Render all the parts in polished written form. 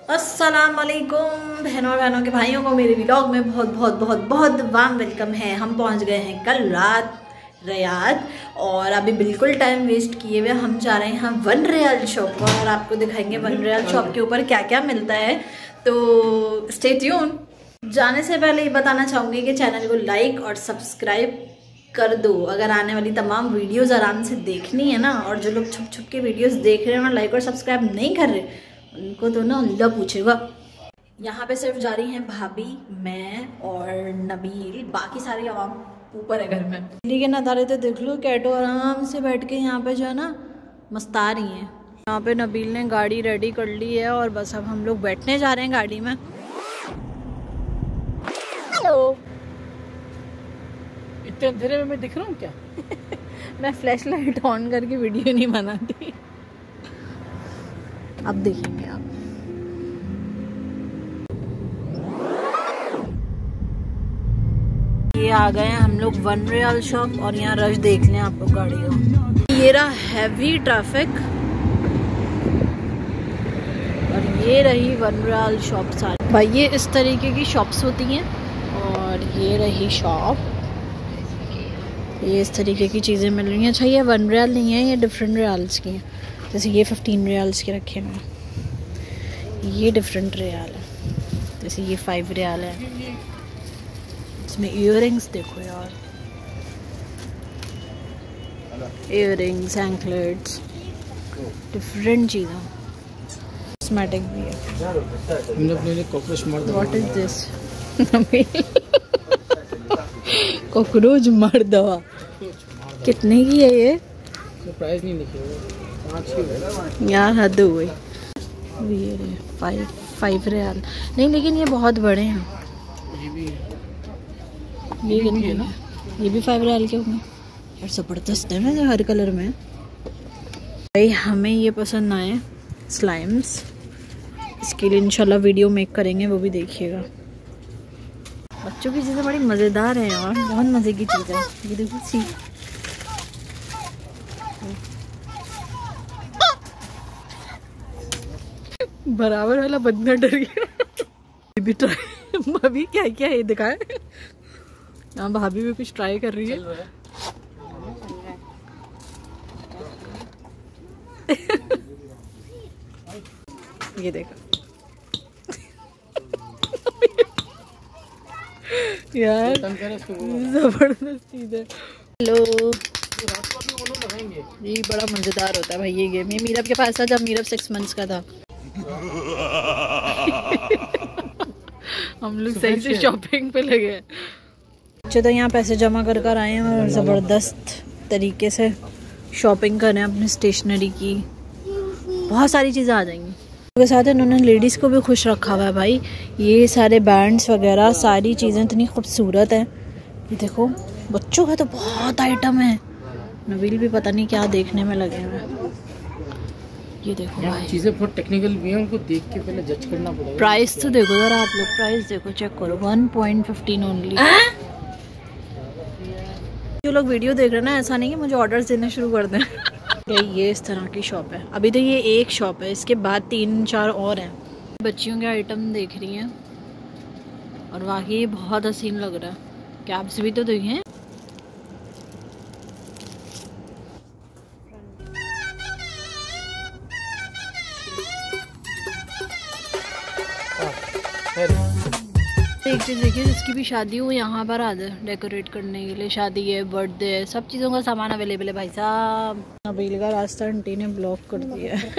अस्सलाम वालेकुम बहनों और बहनों के भाइयों को मेरे व्लॉग में बहुत बहुत बहुत बहुत वार्म वेलकम है। हम पहुंच गए हैं कल रात रियाद और अभी बिल्कुल टाइम वेस्ट किए हुए हम जा रहे हैं वन रियाल शॉप पर और आपको दिखाएंगे वन रियाल शॉप के ऊपर क्या क्या मिलता है, तो स्टे ट्यून। जाने से पहले ये बताना चाहूँगी कि चैनल को लाइक और सब्सक्राइब कर दो अगर आने वाली तमाम वीडियोस आराम से देखनी है ना। और जो लोग छुप छुप के वीडियोस देख रहे हैं और लाइक और सब्सक्राइब नहीं कर रहे उनको तो ना अल्लाह पूछेगा। यहाँ पे सिर्फ जा रही हैं भाभी, मैं और नबील, बाकी सारी आवाम ऊपर है घर में। दिल्ली के नज़ारे तो देख लो, कैटो आराम से बैठ के यहाँ पे जो है ना मस्ता रही हैं। यहाँ पे नबील ने गाड़ी रेडी कर ली है और बस अब हम लोग बैठने जा रहे हैं गाड़ी में। हेलो, इतने अंधेरे में मैं दिख रहा हूँ क्या? मैं फ्लैश लाइट ऑन करके वीडियो नहीं बनाती। अब देखेंगे आप। ये आ गए हैं हम लोग वन रियाल शॉप और यहाँ रश देख लें आप लोग गाड़ी को। ये रहा हैवी ट्रैफिक और ये रही वन रियाल शॉप सारी। भाई ये इस तरीके की शॉप्स होती हैं और ये रही शॉप, ये इस तरीके की चीज़ें मिल रही हैं। अच्छा ये वन रियाल नहीं है, ये डिफरेंट रियाल्स की हैं। जैसे ये 15 रियाल्स के रखे हुए हैं, ये डिफरेंट रियाल है। जैसे ये 5 रियाल है। इसमें इयररिंग्स देखो यार, इयररिंग्स, एंकलेट्स, डिफरेंट चीज़ें। कॉस्मेटिक भी है। हमने अपने लिए कॉकरोच मार दवा। What is this? कॉकरोच मार दवा कितने की है ये? प्राइस नहीं लिखी यार हद हो गई। ये 5 रियाल नहीं, लेकिन ये बहुत बड़े हैं। ये भी है ना, ये भी 5 रियाल के होंगे यार। ज़बरदस्त है ना हर कलर में। भाई हमें ये पसंद आए स्लाइम्स, इसके लिए इंशाल्लाह वीडियो मेक करेंगे, वो भी देखिएगा। बच्चों की चीज़ें बड़ी मज़ेदार हैं यार, बहुत मज़े की चीज़ है। ये देखो सी, बराबर वाला बंदा डर गया। ये भी ट्राई भाभी क्या क्या है दिखाए। यहाँ भाभी भी कुछ ट्राई कर रही है। ये देखो यार जबरदस्त चीज है। हेलो, ये बड़ा मजेदार होता है भाई ये गेम। ये मीरब के पास था जब मीरब 6 मंथ्स का था। हम लोग सही से शॉपिंग पे लगे। अच्छा तो यहाँ पैसे जमा कर कर आए हैं और ज़बरदस्त तरीके से शॉपिंग कर रहे हैं अपनी स्टेशनरी की। बहुत सारी चीज़ें आ जाएंगी के साथ। इन्होंने लेडीज़ को भी खुश रखा हुआ है भाई। ये सारे बैंड्स वगैरह सारी चीज़ें इतनी खूबसूरत हैं। ये देखो बच्चों का तो बहुत आइटम है। नबील भी पता नहीं क्या देखने में लगे हुए हैं। ये देखो भाई चीज़ें बहुत टेक्निकल भी हैं, उनको देख के पहले जज करना पड़ेगा। प्राइस तो देखो जरा आप लोग, प्राइस देखो, चेक करो 1.15 ओनली। जो लोग वीडियो देख रहे हैं ना, ऐसा नहीं कि मुझे ऑर्डर्स देने शुरू कर दें। ये इस तरह की शॉप है। अभी तो ये एक शॉप है, इसके बाद 3-4 और हैं। बच्चियों के आइटम देख रही हैं और वाकई बहुत हसीन लग रहा है। कैप्स भी तो देखें। एक चीज़ देखिए, जिसकी भी शादी हो यहाँ पर आ जाए डेकोरेट करने के लिए। शादी है, बर्थडे है, सब चीज़ों का सामान अवेलेबल है भाई साहब। नबील का रास्ता आंटी ने ब्लॉक कर दिया है।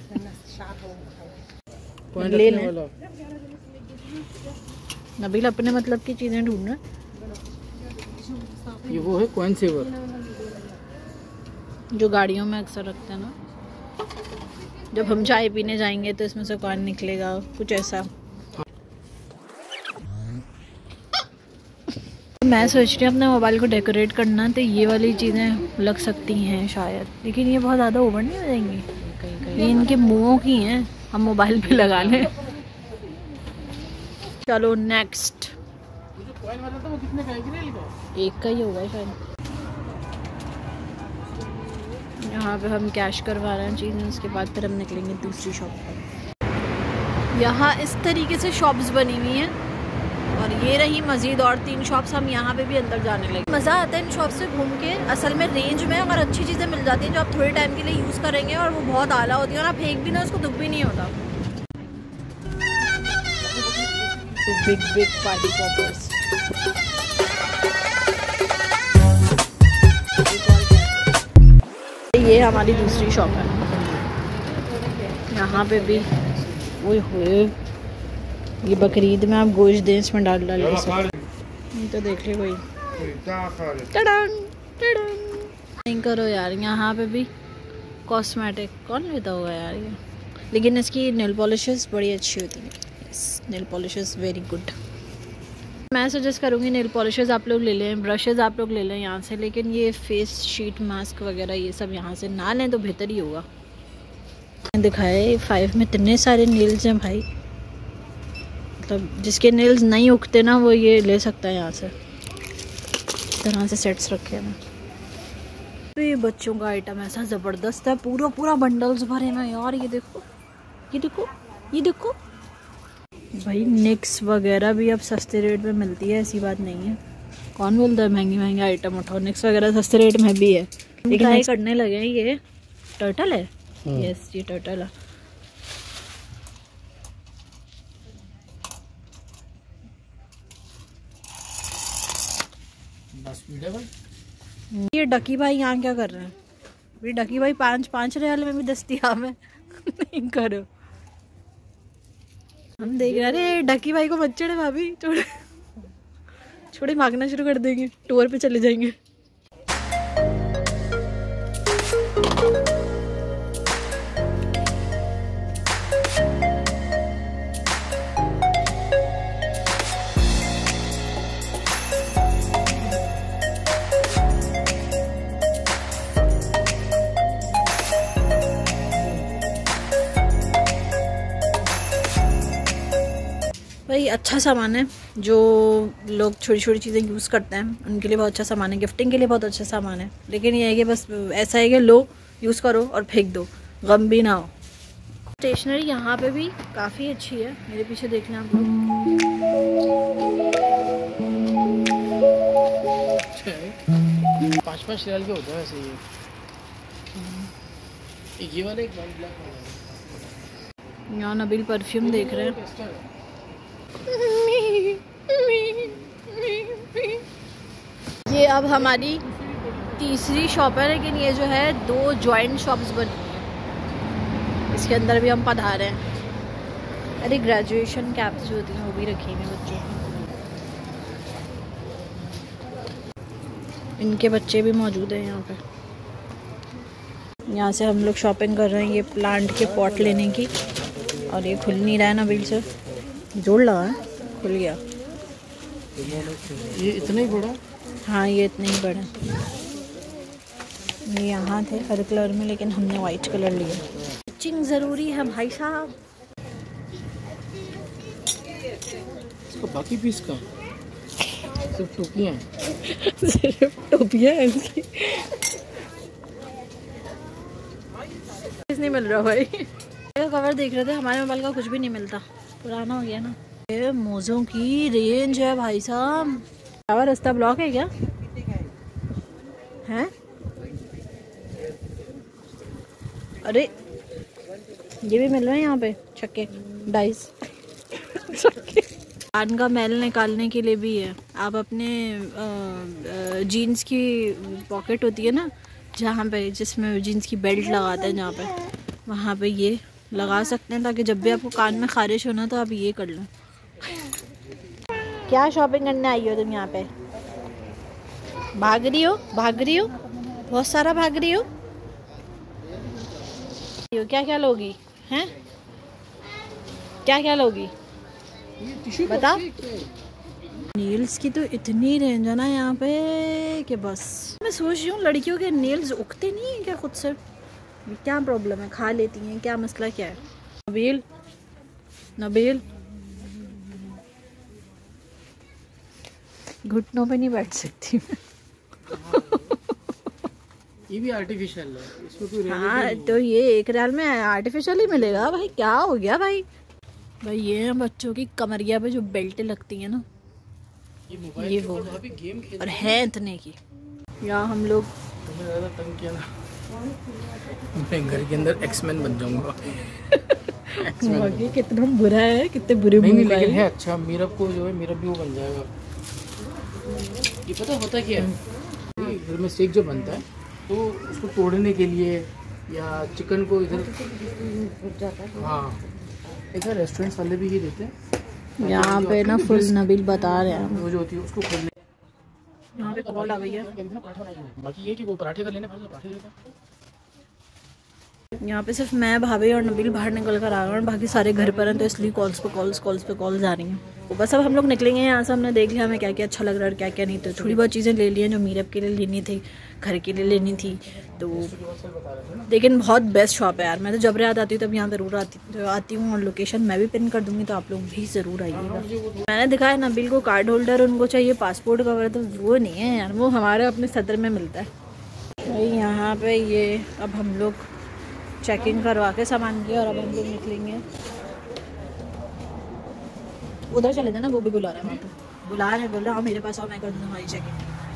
ले लें नबील, अपने मतलब की चीज़ें ढूंढना। ये वो है कॉइन सेवर जो गाड़ियों में अक्सर रखते हैं ना, जब हम चाय पीने जाएंगे तो इसमें से कॉइन निकलेगा, कुछ ऐसा। मैं सोच रही हूँ अपने मोबाइल को डेकोरेट करना, तो ये वाली चीज़ें लग सकती हैं शायद, लेकिन ये बहुत ज़्यादा ओवर नहीं हो जाएंगी। ये इनके मुँहों की हैं, हम मोबाइल पे लगा लें। चलो नेक्स्ट। एक का ही होगा शायद। यहाँ पे हम कैश करवा रहे हैं चीज़ें, उसके बाद फिर हम निकलेंगे दूसरी शॉप पर। यहाँ इस तरीके से शॉप्स बनी हुई हैं और ये रही मज़ीद और 3 शॉप्स। हम यहाँ पे भी अंदर जाने लगे। मज़ा आता है इन शॉप से घूम के। असल में रेंज में अगर अच्छी चीज़ें मिल जाती हैं जो आप थोड़े टाइम के लिए यूज़ करेंगे और वो बहुत आला होती है और आप फेंक भी ना उसको दुख भी नहीं होता। Big party poppers. ये हमारी दूसरी शॉप है। यहाँ पे भी वो हुए ये बकरीद में आप गोश्त दें इसमें डाल तो देख ले कोई नहीं करो यार। यहाँ पे भी कॉस्मेटिक कौन लेता होगा यार ये, लेकिन इसकी नेल पॉलिशेस बड़ी अच्छी होती हैं। Nail polishes very good. मैं सजेस्ट करूँगी नेल पॉलिशेस आप लोग ले लें, ब्रशेज़ आप लोग ले लें यहाँ से, लेकिन ये फेस शीट मास्क वगैरह ये सब यहाँ से ना लें तो बेहतर ही होगा। दिखाए 5 में इतने सारे नेल्स हैं भाई, मतलब जिसके नेल्स नहीं उगते ना वो ये ले सकता है यहाँ से। इस तरह से सेट्स रखे हैं। तो ये बच्चों का आइटम ऐसा ज़बरदस्त है, पूरा बंडल्स भरे हैं यार। ये देखो ये देखो ये देखो भाई। निक्स वगैरह भी अब सस्ते रेट में मिलती है, ऐसी बात नहीं है। कौन बोलता है महंगे आइटम उठाओ। निक्स वगैरह सस्ते रेट में भी है, लेकिन ट्राई करने लगे हैं। ये टर्टल है। यस ये टर्टल है। ये डकी भाई यहाँ क्या कर रहे हैं? ये डकी भाई 5 रियाल में भी दस्तियाब है। नहीं करो, हम देख रहे हैं। अरे डकी भाई को मत चढ़े भाभी, छोड़े भागना शुरू कर देंगे, टूर पे चले जाएंगे। भाई अच्छा सामान है, जो लोग छोटी चीज़ें यूज़ करते हैं उनके लिए बहुत अच्छा सामान है। गिफ्टिंग के लिए बहुत अच्छा सामान है, लेकिन ये है कि बस ऐसा है कि लो यूज़ करो और फेंक दो, गम भी ना हो। स्टेशनरी यहाँ पे भी काफ़ी अच्छी है। मेरे पीछे देख लें आप लोग। 5 रियाल के होता है ऐसे। ये वाले एक ब्लैक यहाँ नबील परफ्यूम देख रहे हैं। ये अब हमारी तीसरी शॉप है, लेकिन ये जो है 2 जॉइंट शॉप्स बनी हैं। इसके अंदर भी हम पधारे हैं। अरे ग्रेजुएशन कैप्स जो होती हैं वो भी रखी हैं बच्चों की। इनके बच्चे भी मौजूद हैं यहाँ पे। यहाँ से हम लोग शॉपिंग कर रहे हैं ये प्लांट के पॉट लेने की, और ये खुल नहीं रहा है ना बिल से। जोड़ लगा है, खुल गया। ये इतना ही बड़ा? हाँ ये इतने ही बड़ा। ये यहाँ थे हर कलर में, लेकिन हमने वाइट कलर लिया। मैचिंग ज़रूरी है भाई साहब। इसका बाकी पीस का सिर्फ टोपियाँ सिर्फ टोपियाँ हैं इसकी। नहीं मिल रहा भाई। कवर देख रहे थे, हमारे मोबाइल का कुछ भी नहीं मिलता, पुराना हो गया ना। ये मोज़ों की रेंज है भाई साहब। और रास्ता ब्लॉक है क्या? हैं? अरे ये भी मिल रहे हैं यहाँ पे छक्के डाइस। कान का मैल निकालने के लिए भी है। आप अपने जीन्स की पॉकेट होती है ना, जहाँ पे जिसमें जीन्स की बेल्ट लगाते हैं जहाँ पे, वहाँ पे ये लगा सकते हैं, ताकि जब भी आपको कान में खारिश हो ना तो आप ये कर लो। क्या शॉपिंग करने आई हो तुम यहाँ पे? भाग रही हो बहुत सारा भाग रही हो। क्या क्या लोगी हैं? क्या लोगी बता। नेल्स की तो इतनी रेंज है ना यहाँ पे कि बस। मैं सोच रही हूँ लड़कियों के नेल्स उगते नहीं है क्या खुद से? क्या प्रॉब्लम है? खा लेती हैं क्या? मसला क्या है? नबील घुटनों पे नहीं बैठ सकती मैं। ये भी आर्टिफिशियल है, इसमें कोई हाँ तो ये 1 रियाल में आर्टिफिशियल ही मिलेगा भाई। क्या हो गया भाई? भाई ये है बच्चों की कमरिया पे जो बेल्टें लगती हैं ना, ये वो है गेम और है इतने की। यहाँ हम लोग ज़्यादा तंग किया ना, मैं घर के अंदर एक्समैन बन जाऊंगा। कितना बुरा है, कितने बुरे नहीं, लेकिन है अच्छा। मीरब को जो है, मीरब भी वो बन जाएगा। ये पता होता क्या है, घर में स्टेक जो बनता है तो उसको तोड़ने के लिए या चिकन को इधर हाँ, ऐसा रेस्टोरेंट्स वाले भी ये देते हैं। यहाँ पे ना फुल नबील बता रहे हैं वो जो होती है उसको खोलने। यहाँ पे कॉल आ गई है। बाकी ये कि वो पराठे का लेने पराठे देता। यहाँ पे सिर्फ मैं, भाभी और नबील बाहर निकल कर आ गए और बाकी सारे घर पर हैं, तो इसलिए कॉल्स पे कॉल्स आ रही हैं। तो बस अब हम लोग निकलेंगे यहाँ से। हमने देख लिया हमें क्या क्या अच्छा लग रहा है और क्या क्या नहीं। तो थोड़ी बहुत चीज़ें ले ली हैं जो मीरब के लिए लेनी थी, घर के लिए लेनी थी। तो लेकिन बहुत बेस्ट शॉप है यार। मैं तो जब रात आती हूँ तब यहाँ ज़रूर आती हूँ और लोकेशन मैं भी पिन कर दूँगी, तो आप लोग भी ज़रूर आइएगा। मैंने दिखाया नबील को कार्ड होल्डर, उनको चाहिए पासपोर्ट कवर, तो वो नहीं है यार, वो हमारे अपने सदर में मिलता है भाई। यहाँ पर ये अब हम लोग चेकिंग करवा के सामान की और अब हम लोग निकलेंगे। उधर चले जाना, वो भी बुला रहे हैं, वहाँ पे बुला रहे हैं, बोल रहे हैं मेरे पास आओ, मैं कर दूँ हमारी चेकिंग।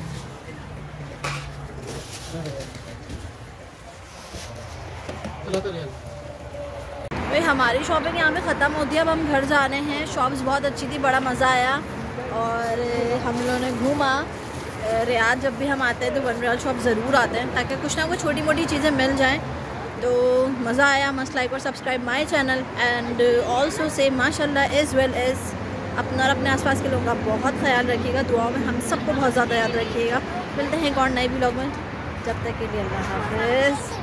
भाई हमारी शॉपिंग यहाँ पे ख़त्म होती है, अब हम घर जा रहे हैं। शॉप्स बहुत अच्छी थी, बड़ा मज़ा आया और हम लोगों ने घूमा। रियाद जब भी हम आते हैं तो वन रियाद शॉप ज़रूर आते हैं, ताकि कुछ ना कुछ छोटी मोटी चीज़ें मिल जाएँ। तो मज़ा आया। मस्ट लाइक और subscribe my channel and also say माशाल्लाह एज़ वेल एज़ अपना और अपने आसपास के लोगों का बहुत ख्याल रखिएगा। दुआओं में हम सबको बहुत ज़्यादा याद रखिएगा। मिलते हैं एक और नए व्लॉग में, जब तक के लिए अल्लाह हाफ़िज़।